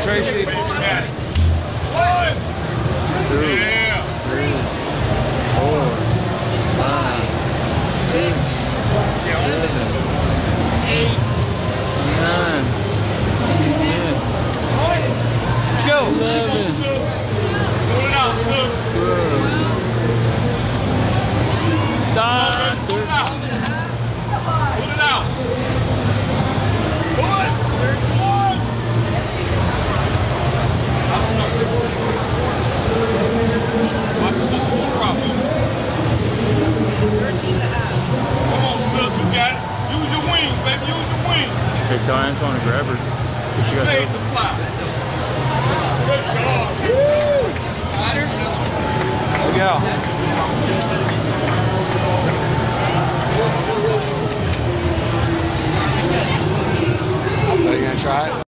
Tracy. 1, 2, 3, 4, 5, 6, 7, 8, 9, 10, Go. 11, 12. Stop. Hey, tell Antoine to grab her. She got Good gal. Are you gonna try it?